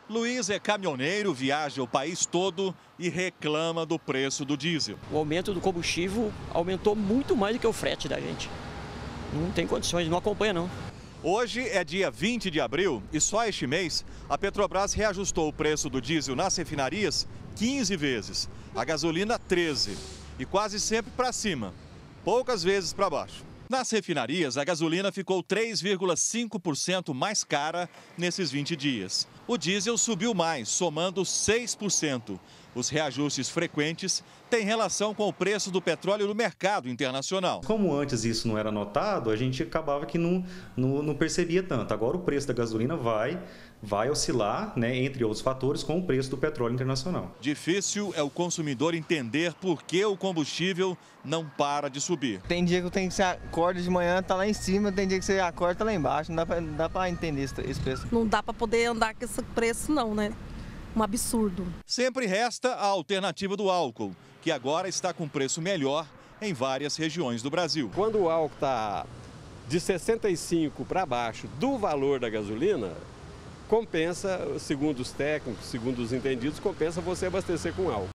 Luiz é caminhoneiro, viaja o país todo e reclama do preço do diesel. O aumento do combustível aumentou muito mais do que o frete da gente. Não tem condições, não acompanha não. Hoje é dia 20 de abril e só este mês a Petrobras reajustou o preço do diesel nas refinarias 15 vezes, a gasolina 13 e quase sempre para cima, poucas vezes para baixo. Nas refinarias, a gasolina ficou 3,5% mais cara nesses 20 dias. O diesel subiu mais, somando 6%. Os reajustes frequentes têm relação com o preço do petróleo no mercado internacional. Como antes isso não era notado, a gente acabava que não percebia tanto. Agora o preço da gasolina vai oscilar, né, entre outros fatores, com o preço do petróleo internacional. Difícil é o consumidor entender por que o combustível não para de subir. Tem dia que você acorda de manhã, tá lá em cima, tem dia que você acorda, tá lá embaixo. Não dá para entender esse preço. Não dá para poder andar com esse preço não, né? Um absurdo. Sempre resta a alternativa do álcool, que agora está com preço melhor em várias regiões do Brasil. Quando o álcool está de 65 para baixo do valor da gasolina, compensa, segundo os técnicos, segundo os entendidos, compensa você abastecer com álcool.